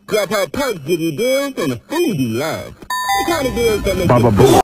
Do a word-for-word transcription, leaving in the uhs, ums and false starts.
Grubhub perks give you deals on the food you love. The kind of deals that make you bababooey.